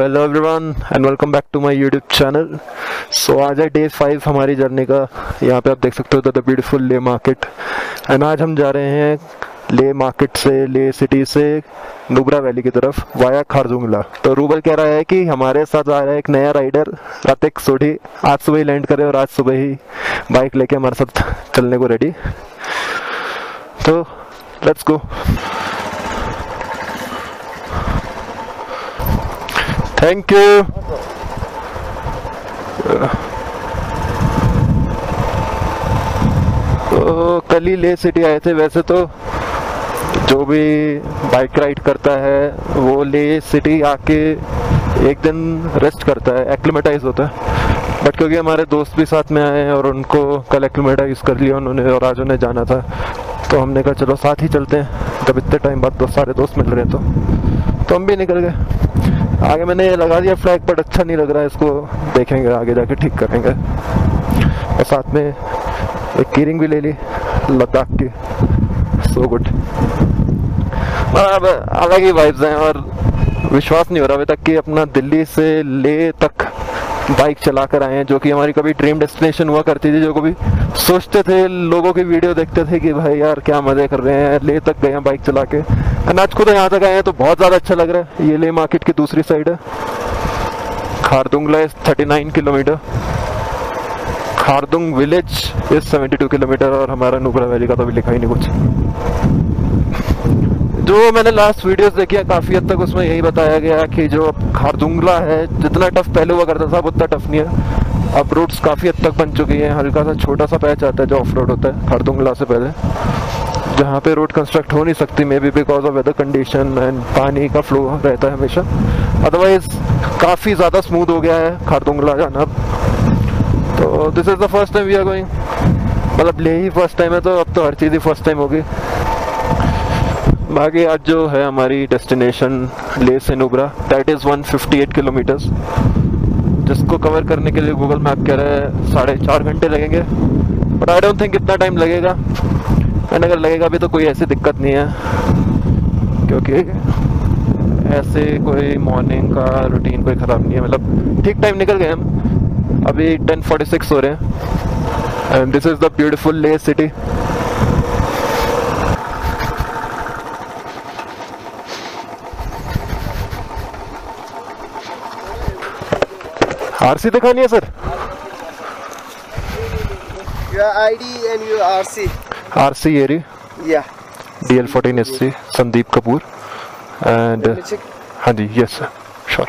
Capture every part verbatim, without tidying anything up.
Hello everyone and welcome back to my YouTube channel. So आज है day five हमारी journey का। यहाँ पे आप देख सकते हो the beautiful Leh market. And आज हम जा रहे हैं ले मार्केट से, ले सिटी से नुब्रा वैली की तरफ वाया खारदुंगला। तो रूबल कह रहा है कि हमारे साथ आ रहा है एक नया राइडर रतिक सोढ़ी। आज सुबह ही लैंड करे और आज सुबह ही बाइक लेके हमारे साथ चलने को रेडी। तो लेट्स गो। Thank you. तो कल ही ले सिटी आए थे। वैसे तो जो भी बाइक राइड करता है वो ले सिटी आके एक दिन रेस्ट करता है, एक्लिमेटाइज होता है। बट क्योंकि हमारे दोस्त भी साथ में आए हैं और उनको कल एक्लिमेटाइज कर लिया उन्होंने और आज उन्हें जाना था, तो हमने कहा चलो साथ ही चलते हैं। जब इतने टाइम बाद दो सारे दोस्त मिल रहे हैं तो तो हम भी निकल गए। आगे मैंने लगा दिया फ्लैग, बट अच्छा नहीं लग रहा है, इसको देखेंगे आगे जाके ठीक करेंगे। और साथ में एक कीरिंग भी ले ली लद्दाख की। So good. अब अलग ही वाइब्स हैं और विश्वास नहीं हो रहा अभी तक कि अपना दिल्ली से ले तक बाइक चला कर आए हैं, जो कि हमारी कभी ड्रीम डेस्टिनेशन हुआ करती थी। जो कभी सोचते थे, लोगों की वीडियो देखते थे कि भाई यार क्या मजे कर रहे हैं, ले तक गए हैं बाइक चला के। आज खुद यहाँ तक आए हैं तो बहुत ज़्यादा अच्छा लग रहा है। ये ले मार्केट की दूसरी साइड है। Khardungla is thirty nine kilometre, Khardung village is seventy two kilometre और हमारा नुब्रा वैली का तो अभी लिखा ही नहीं कुछ। जो मैंने लास्ट वीडियोस देखी है काफ़ी हद तक उसमें यही बताया गया कि जो खारदुंगला है जितना टफ पहले हुआ करता था उतना टफ नहीं है। अब रोड्स काफ़ी हद तक बन चुकी हैं। हल्का सा छोटा सा पैच आता है जो ऑफ रोड होता है खारदुंगला से पहले, जहाँ पे रोड कंस्ट्रक्ट हो नहीं सकती, maybe because of weather condition and पानी का फ्लो रहता है हमेशा। अदरवाइज काफ़ी ज़्यादा स्मूथ हो गया है खारदुंगला जाना। तो this is the first time we are going. मतलब ले ही फर्स्ट टाइम है तो अब तो हर चीज़ ही फर्स्ट टाइम होगी। बाकी आज जो है हमारी डेस्टिनेशन ले से Nubra, that is one fifty eight kilometres, जिसको कवर करने के लिए गूगल मैप कह रहा है साढ़े चार घंटे लगेंगे। बट आई डोंट थिंक इतना टाइम लगेगा। एंड अगर लगेगा भी तो कोई ऐसी दिक्कत नहीं है, क्योंकि ऐसे कोई मॉर्निंग का रूटीन कोई ख़राब नहीं है। मतलब ठीक टाइम निकल गए हम। अभी टेन फोर्टी सिक्स हो रहे हैं and this is the beautiful Leh city. RC दिखानी है sir. Your I D and your R C. RC एरी Yeah. D L fourteen S C Sandeep Kapoor and Let me check. हाँ जी, yes sir, sure.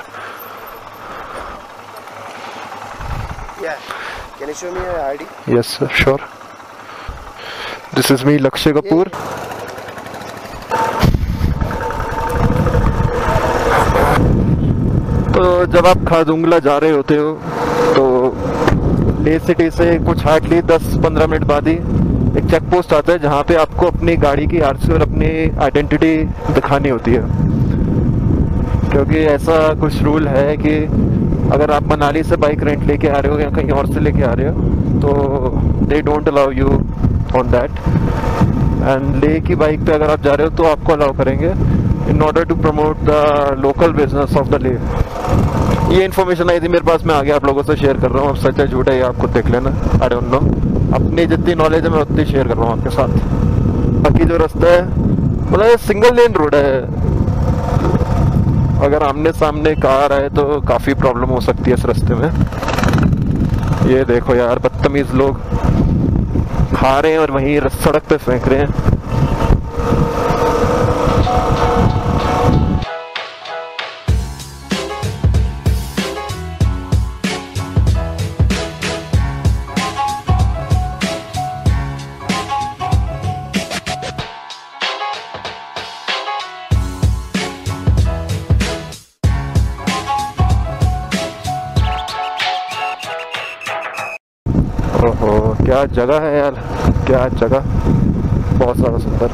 Yeah. Can you show me your I D? Yes sir, sure. This is me Lakshya Kapoor. तो जब आप खारदुंगला जा रहे होते हो तो ले सिटी से कुछ हार्डली दस पंद्रह मिनट बाद ही एक चेक पोस्ट आता है, जहाँ पे आपको अपनी गाड़ी की आरसी और अपनी आइडेंटिटी दिखानी होती है। क्योंकि ऐसा कुछ रूल है कि अगर आप मनाली से बाइक रेंट लेके आ रहे हो या कहीं और से लेके आ रहे हो तो they don't allow you on that. And Leh की बाइक पे अगर आप जा रहे हो तो आपको अलाउ करेंगे in order to promote the local business of the Leh. ये इन्फॉर्मेशन आई थी मेरे पास, मैं आगे आप लोगों से शेयर कर रहा हूँ। अब सच है झूठा है ये आप खुद देख लेना, आई डोंट नो। अपनी जितनी नॉलेज है मैं उतनी शेयर कर रहा हूँ आपके साथ। बाकी जो रास्ता है मतलब सिंगल लेन रोड है। अगर आमने सामने कार आए तो काफ़ी प्रॉब्लम हो सकती है इस रास्ते में। ये देखो यार, बदतमीज लोग खा रहे हैं और वहीं सड़क पे फेंक रहे हैं। ओहो क्या जगह है यार, क्या जगह, बहुत ज़्यादा सुंदर।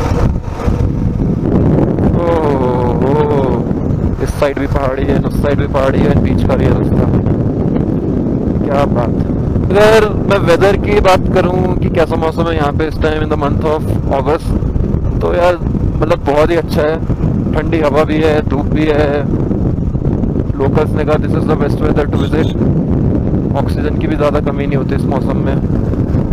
ओह इस साइड भी पहाड़ी है, उस साइड भी पहाड़ी है, बीच का ये रास्ता, क्या बात। अगर मैं वेदर की बात करूं कि कैसा मौसम है यहाँ पे इस time in the month of August, तो यार मतलब बहुत ही अच्छा है। ठंडी हवा भी है, धूप भी है, लोकल्स ने कहा this is the best weather to visit. Oxygen की भी ज़्यादा कमी नहीं होती इस मौसम में।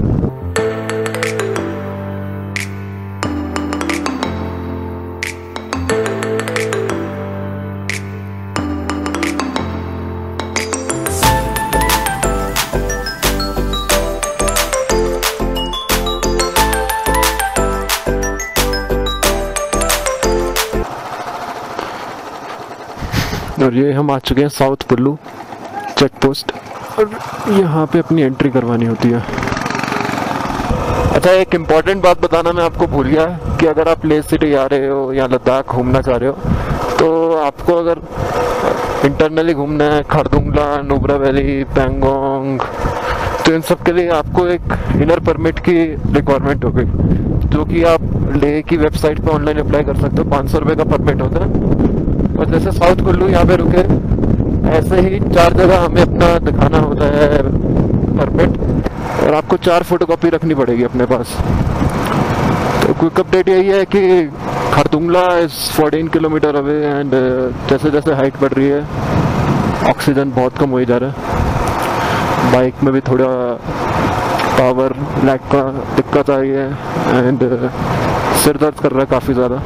और ये हम आ चुके हैं साउथ कुल्लू चेक पोस्ट, और यहाँ पे अपनी एंट्री करवानी होती है। अच्छा, एक इम्पॉर्टेंट बात बताना मैं आपको भूल गया कि अगर आप लेह सिटी आ रहे हो या लद्दाख घूमना चाह रहे हो तो आपको अगर इंटरनली घूमना है खारदुंगला, नुब्रा वैली, पैंगोंग, तो इन सब के लिए आपको एक इनर परमिट की रिक्वायरमेंट होगी, जो कि आप लेह की वेबसाइट पे ऑनलाइन अप्लाई कर सकते हो। पाँच सौ रुपये का परमिट होता है। और जैसे साउथ कुल्लू यहाँ पे रुके, ऐसे ही चार जगह हमें अपना दिखाना होता है परमिट, और आपको चार फोटोकॉपी रखनी पड़ेगी अपने पास। तो क्विक अपडेट यही है कि खारदुंगला इज चौदह किलोमीटर अवे, एंड जैसे जैसे हाइट बढ़ रही है ऑक्सीजन बहुत कम हो जा रहा है। बाइक में भी थोड़ा पावर लैग का दिक्कत आ रही है, एंड सिर दर्द कर रहा है काफ़ी ज़्यादा।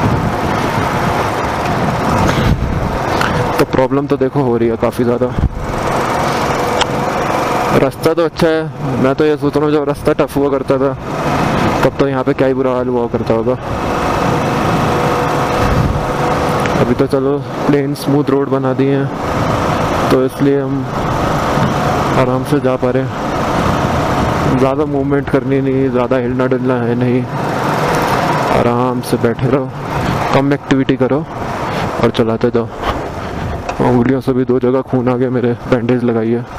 तो प्रॉब्लम तो देखो हो रही है काफ़ी ज़्यादा। रास्ता तो अच्छा है, मैं तो ये सोच रहा हूँ जब रास्ता टफ हुआ करता था तब तो यहाँ पे क्या ही बुरा हाल हुआ करता होगा। अभी तो चलो प्लेन स्मूथ रोड बना दिए हैं, तो इसलिए हम आराम से जा पा रहे हैं। ज़्यादा मूवमेंट करनी नहीं, ज़्यादा हिलना डुलना है नहीं, आराम से बैठे रहो, कम एक्टिविटी करो और चलाते जाओ। उंगलियों से भी दो जगह खून आ गया मेरे, बैंडेज लगाई है।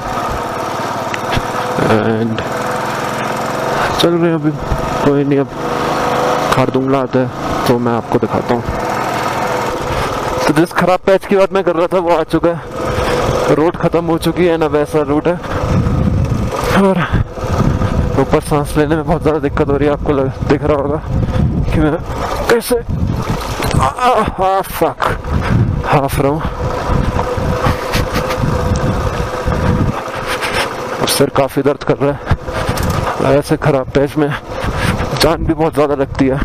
एंड चल रहे हैं अभी, कोई नहीं, अब खारदुंगला आता है तो मैं आपको दिखाता हूँ। तो जिस खराब पैच की बात मैं कर रहा था वो आ चुका है, रोड ख़त्म हो चुकी है ना, वैसा रूट है। और ऊपर सांस लेने में बहुत ज़्यादा दिक्कत हो रही है, आपको लग, दिख रहा होगा कि मैं कैसे हाफ हाफ रहा हूँ। सिर काफ़ी दर्द कर रहा है, ऐसे खराब पैच में जान भी बहुत ज़्यादा लगती है।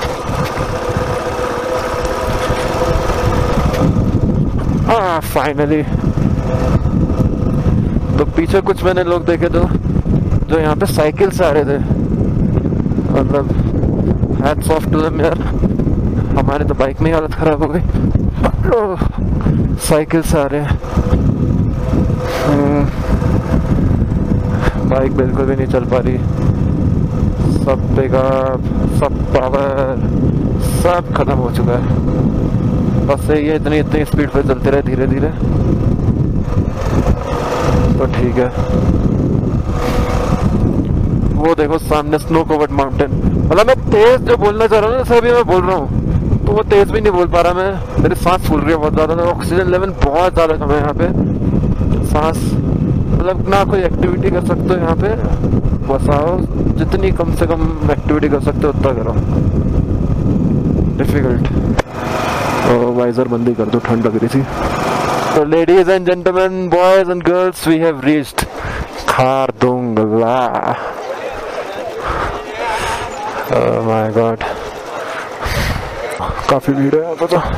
हाँ फाइनली। तो पीछे कुछ मैंने लोग देखे तो जो यहाँ पे साइकिल से आ रहे थे, मतलब हैट्स ऑफ टू देम यार। हमारे तो बाइक में ही हालत ख़राब हो गई, साइकिल से आ रहे हैं। बाइक बिल्कुल भी नहीं चल पा रही, सब पिकअप, सब पावर, सब खत्म हो चुका है। बस ये इतनी इतनी स्पीड पे चलते रहे धीरे धीरे तो ठीक है। वो देखो सामने स्नो कवर्ड माउंटेन, मतलब मैं तेज जो बोलना चाह रहा हूँ जैसे अभी मैं बोल रहा हूँ तो वो तेज भी नहीं बोल पा रहा मैं, मेरी सांस फूल रही है बहुत ज़्यादा। ऑक्सीजन लेवल बहुत ज़्यादा कम है यहाँ पे, सांस मतलब ना कोई एक्टिविटी कर सकते हो यहाँ पे, बस आओ जितनी कम से कम एक्टिविटी कर सकते हो उतना करो। डिफिकल्ट। तो वाइजर बंद ही कर दो, ठंड लग रही थी। तो ladies and gentleman, boys and girls, we have reached Khardungla. Oh my God, काफी भीड़ है यहाँ पे। तो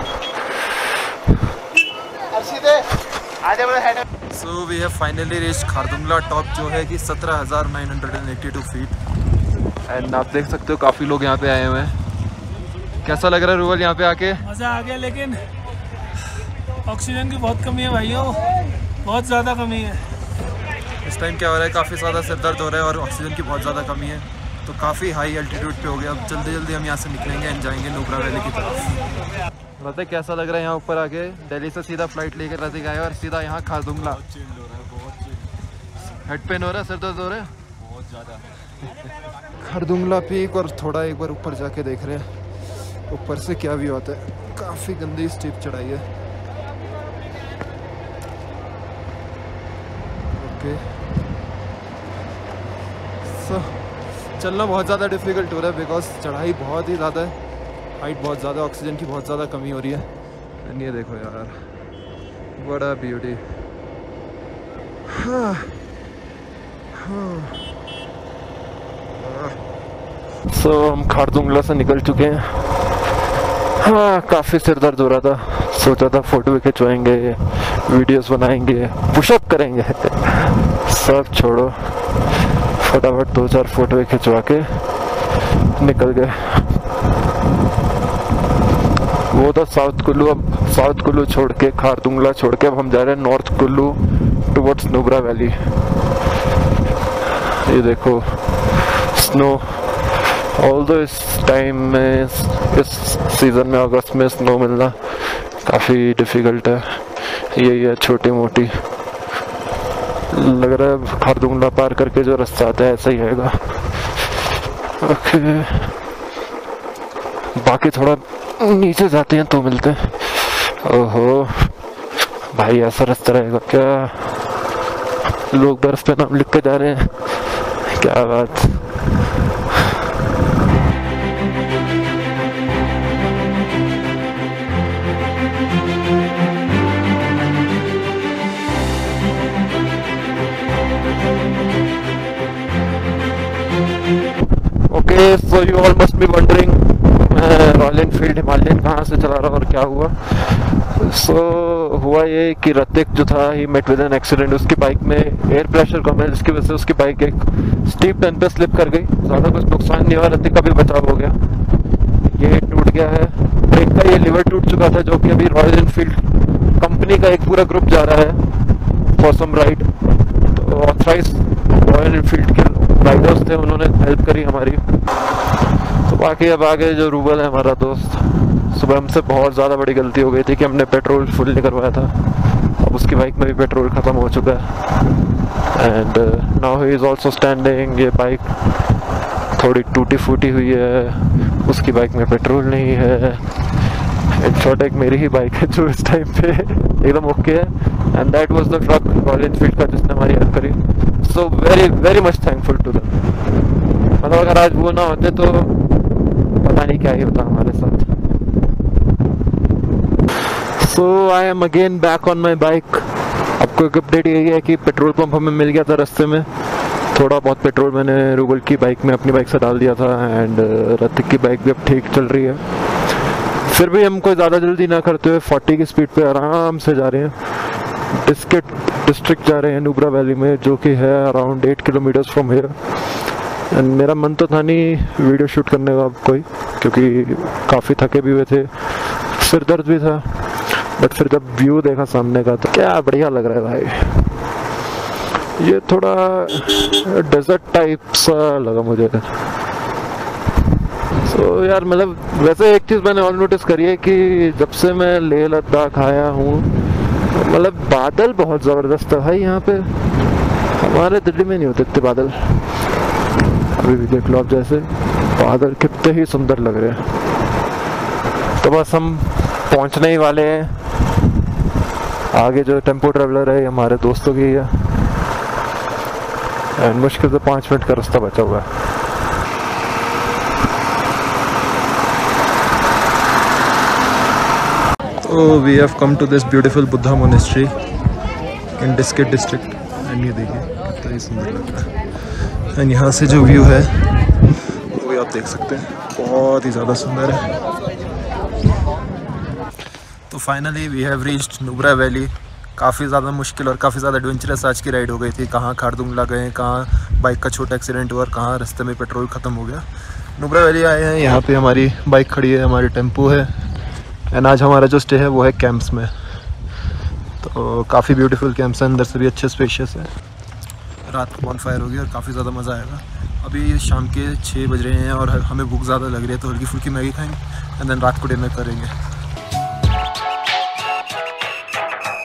so we have finally reached Khardungla top, जो है कि सत्रह हज़ार नौ सौ बयासी फीट। एंड आप देख सकते हो काफ़ी लोग यहाँ पे आए हुए हैं। कैसा लग रहा है रूबल यहाँ पे आके? मज़ा आ गया, लेकिन ऑक्सीजन की बहुत कमी है भाइयों, बहुत ज़्यादा कमी है। इस टाइम क्या हो रहा है, काफ़ी ज़्यादा सिर दर्द हो रहा है और ऑक्सीजन की बहुत ज़्यादा कमी है, तो काफ़ी हाई एल्टीट्यूड पे हो गया। अब जल्दी जल्दी हम यहाँ से निकलेंगे एंड जाएंगे नुब्रा वैली की तरफ। बताए कैसा लग रहा है यहाँ ऊपर आके? दिल्ली से सीधा फ्लाइट लेकर रसिक आए और सीधा यहाँ खारदुंगला। हेड पेन हो रहा है, सिर दर्द हो रहा है बहुत ज़्यादा। खारदुंगला पीक, और थोड़ा एक बार ऊपर जाके देख रहे हैं ऊपर से क्या व्यू आता है। काफ़ी गंदी स्टीप चढ़ाई है। ओके सो चलना बहुत ज़्यादा डिफ़िकल्ट हो रहा है बिकॉज चढ़ाई बहुत ही ज़्यादा है, हाइट बहुत ज़्यादा, ऑक्सीजन की बहुत ज़्यादा कमी हो रही है। ये देखो यार, बड़ा ब्यूटी। हाँ सो so, हम खारदुंगला से निकल चुके हैं। हाँ, काफ़ी सिर दर्द हो रहा था। सोचा था फोटो भी खिंचवाएंगे, वीडियोस बनाएंगे, पुशअप करेंगे। सब छोड़ो, फटाफट दो चार फोटो खिंचवा के निकल गए। वो था साउथ कुल्लू। अब साउथ कुल्लू छोड़ के, खारदुंगला छोड़ के, अब हम जा रहे हैं north Kullu towards Nubra valley. ये देखो स्नो। ऑल्दो इस टाइम में, इस सीज़न में, अगस्त में स्नो मिलना काफ़ी डिफ़िकल्ट है। यही है छोटी मोटी। लग रहा है खारदुंगला पार करके जो रास्ता आता है ऐसा ही आएगा। ओके, बाकी थोड़ा नीचे जाते हैं तो मिलते हैं। ओहो भाई, ऐसा रास्ता रहेगा क्या? लोग बर्फ पे नाम लिख के जा रहे हैं, क्या बात। Okay, so you all must be wondering मैं रॉयल एनफील्ड हिमालयन कहाँ से चला रहा और क्या हुआ। सो so, हुआ ये कि ऋतिक जो था, he met with an accident. उसकी बाइक में एयर प्रेशर कम है, जिसकी वजह से उसकी बाइक एक स्टीप टर्न पे स्लिप कर गई। ज़्यादा कुछ नुकसान नहीं हुआ, ऋतिक का भी बचाव हो गया। ये टूट गया है, ब्रेक का ये लीवर टूट चुका था, जो कि अभी रॉयल एनफील्ड कंपनी का एक पूरा ग्रुप जा रहा है फॉर सम राइड। तो ऑथराइज रॉयल एनफील्ड के राइडर्स थे, उन्होंने हेल्प करी हमारी। तो बाकी अब आगे जो रूबल है हमारा दोस्त, सुबह हमसे बहुत ज़्यादा बड़ी गलती हो गई थी कि हमने पेट्रोल फुल नहीं करवाया था। अब उसकी बाइक में भी पेट्रोल ख़त्म हो चुका है and now he is also standing. ये बाइक थोड़ी टूटी फूटी हुई है, उसकी बाइक में पेट्रोल नहीं है। इन शॉर्ट एक मेरी ही बाइक है जो इस टाइम पे एकदम ओके है। And that was the truck Royal Enfield का जिसने हमारी हेल्प करी। So very very much thankful to them. मतलब अगर आज वो ना होते तो पता नहीं क्या ही होता हमारे साथ। So I am again back on my bike. आपको एक अपडेट यही है कि पेट्रोल पंप हमें मिल गया था रास्ते में। थोड़ा बहुत पेट्रोल मैंने रूबल की बाइक में अपनी बाइक से डाल दिया था एंड ऋतिक की बाइक भी अब ठीक चल रही है। फिर भी हम कोई ज़्यादा जल्दी ना करते हुए चालीस की स्पीड पे आराम से जा रहे हैं। डिस्केट डिस्ट्रिक्ट जा रहे हैं नुब्रा वैली में, जो कि है around eight kilometres from here. And मेरा मन तो था नहीं वीडियो शूट करने का कोई, क्योंकि काफ़ी थके भी हुए थे, सिर दर्द भी था। बट फिर जब व्यू देखा सामने का तो क्या बढ़िया लग रहा है भाई। ये थोड़ा डेजर्ट टाइप सा लगा मुझे। सो so, यार मतलब वैसे एक चीज़ मैंने और नोटिस करी है कि जब से मैं लेह लद्दाख आया हूँ, मतलब बादल बहुत ज़बरदस्त है भाई यहाँ पे। हमारे दिल्ली में नहीं होते इतने बादल। अभी भी देख लो आप, जैसे बादल कितने ही सुंदर लग रहे हैं। तो बस हम पहुँचने ही वाले हैं। आगे जो टेम्पो ट्रेवलर है हमारे दोस्तों की है एंड मुश्किल से पाँच मिनट का रास्ता बचा हुआ है। तो we have come to this beautiful Buddha monastery in Diskit district and ये देखिए कितना ही सुंदर लग रहा है। एंड यहाँ से जो व्यू है वो भी आप देख सकते हैं, बहुत ही ज़्यादा सुंदर है। तो finally we have reached Nubra valley. काफ़ी ज़्यादा मुश्किल और काफ़ी ज़्यादा एडवेंचरस आज की राइड हो गई थी। कहाँ खारदुंगला गए, कहाँ बाइक का छोटा एक्सीडेंट हुआ और कहाँ रास्ते में पेट्रोल ख़त्म हो गया। नुब्रा वैली आए हैं, यहाँ पे हमारी बाइक खड़ी है, हमारी टेम्पो है एंड आज हमारा जो स्टे है वो है कैंप्स में। तो काफ़ी ब्यूटीफुल कैंप्स हैं, अंदर से भी अच्छे स्पेशियस है। रात को बॉन फायर होगी और काफ़ी ज़्यादा मज़ा आएगा। अभी शाम के छः बज रहे हैं और हमें भूख ज़्यादा लग रही है, तो हल्की फुल्की मैगी खाएंगे एंड देन रात को डिनर करेंगे।